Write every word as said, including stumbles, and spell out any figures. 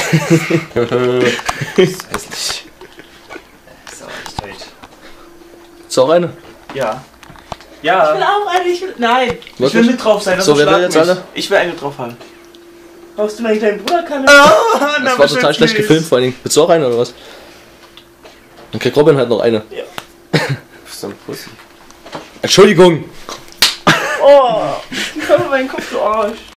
Das ist hässlich. Das ist aber nicht deutsch. Ist auch eine? Ja. Ich will Ja. auch eine, ich will. Nein! Ich Wirklich? will mit drauf sein, So, wer will schlag jetzt mich. alle? Ich will eine drauf haben. Brauchst du meinen kleinen Bruder kann? Ah, Das war total schlecht gefilmt, vor allen Dingen. Willst du auch eine oder was? Dann kriegt Robin halt noch eine. Ja. Du bist so ein Pussy. Entschuldigung! Oh! Ich komme meinen Kopf, du Arsch.